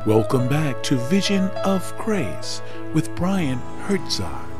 Welcome back to Vision of Grace with Brian Herzog.